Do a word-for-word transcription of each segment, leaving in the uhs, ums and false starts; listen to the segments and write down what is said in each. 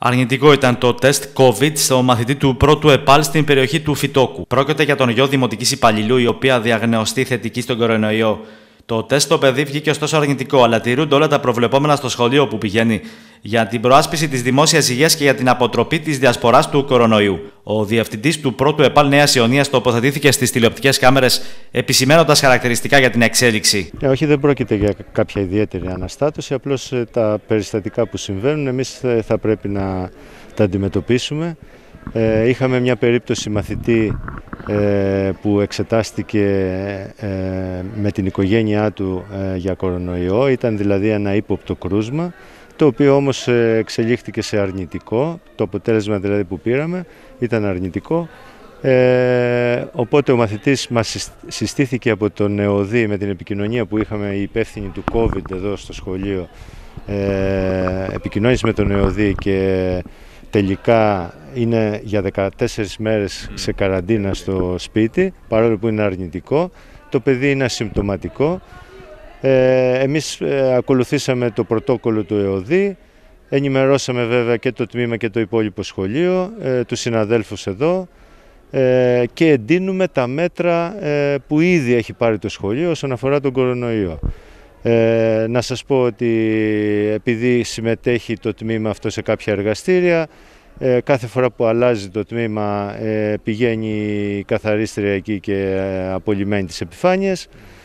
Αρνητικό ήταν το τεστ COVID στο μαθητή του πρώτου ΕΠΑΛ στην περιοχή του Φυτόκου. Πρόκειται για τον γιο δημοτικής υπαλληλού, η οποία διαγνωστεί θετική στον κορονοϊό. Το τεστ στο παιδί βγήκε ωστόσο αρνητικό, αλλά τηρούνται όλα τα προβλεπόμενα στο σχολείο που πηγαίνει για την προάσπιση της δημόσιας υγείας και για την αποτροπή της διασποράς του κορονοϊού. Ο διευθυντής του πρώτου ΕΠΑΛ Νέας Ιωνίας τοποθετήθηκε στις τηλεοπτικές κάμερες, επισημαίνοντας χαρακτηριστικά για την εξέλιξη. Ε, όχι, δεν πρόκειται για κάποια ιδιαίτερη αναστάτωση, απλώς τα περιστατικά που συμβαίνουν εμείς θα πρέπει να τα αντιμετωπίσουμε. Ε, είχαμε μια περίπτωση μαθητή ε, που εξετάστηκε ε, με την οικογένειά του ε, για κορονοϊό, ήταν δηλαδή ένα ύποπτο κρούσμα, το οποίο όμως εξελίχθηκε σε αρνητικό, το αποτέλεσμα δηλαδή που πήραμε ήταν αρνητικό, ε, οπότε ο μαθητής μας συστήθηκε από τον ΕΟΔΗ με την επικοινωνία που είχαμε οι υπεύθυνοι του COVID εδώ στο σχολείο, ε, επικοινώνησε με τον ΕΟΔΗ και τελικά είναι για δεκατέσσερις μέρες σε καραντίνα στο σπίτι, παρόλο που είναι αρνητικό. Το παιδί είναι ασυμπτωματικό. Ε, εμείς ε, ακολουθήσαμε το πρωτόκολλο του ΕΟΔΗ, ενημερώσαμε βέβαια και το τμήμα και το υπόλοιπο σχολείο, ε, τους συναδέλφους εδώ ε, και εντείνουμε τα μέτρα ε, που ήδη έχει πάρει το σχολείο όσον αφορά τον κορονοϊό. Ε, να σας πω ότι επειδή συμμετέχει το τμήμα αυτό σε κάποια εργαστήρια, ε, κάθε φορά που αλλάζει το τμήμα ε, πηγαίνει η καθαρίστρια εκεί και ε, απολυμμένη τις επιφάνειες.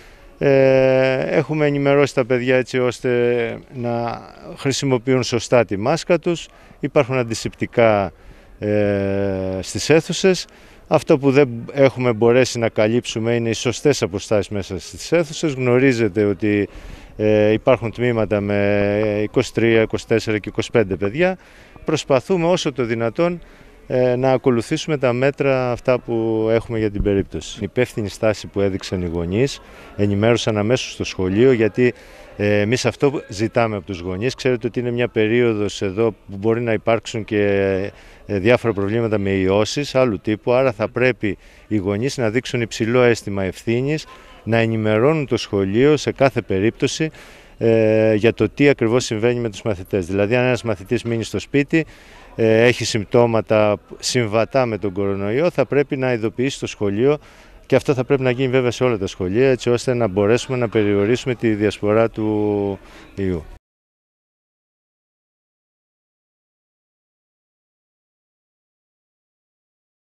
Ε, έχουμε ενημερώσει τα παιδιά έτσι ώστε να χρησιμοποιούν σωστά τη μάσκα τους. Υπάρχουν αντισηπτικά ε, στις αίθουσες. Αυτό που δεν έχουμε μπορέσει να καλύψουμε είναι οι σωστές αποστάσεις μέσα στις αίθουσες. Γνωρίζετε ότι ε, υπάρχουν τμήματα με είκοσι τρία, είκοσι τέσσερα και είκοσι πέντε παιδιά. Προσπαθούμε όσο το δυνατόν ε, να ακολουθήσουμε τα μέτρα αυτά που έχουμε για την περίπτωση. Η υπεύθυνη στάση που έδειξαν οι γονείς ενημέρωσαν αμέσως στο σχολείο, γιατί ε, εμείς αυτό ζητάμε από τους γονείς. Ξέρετε ότι είναι μια περίοδος εδώ που μπορεί να υπάρξουν και διάφορα προβλήματα με ιώσεις άλλου τύπου, άρα θα πρέπει οι γονείς να δείξουν υψηλό αίσθημα ευθύνης, να ενημερώνουν το σχολείο σε κάθε περίπτωση ε, για το τι ακριβώς συμβαίνει με τους μαθητές. Δηλαδή αν ένας μαθητής μείνει στο σπίτι, ε, έχει συμπτώματα συμβατά με τον κορονοϊό, θα πρέπει να ειδοποιήσει το σχολείο, και αυτό θα πρέπει να γίνει βέβαια σε όλα τα σχολεία, έτσι ώστε να μπορέσουμε να περιορίσουμε τη διασπορά του ιού.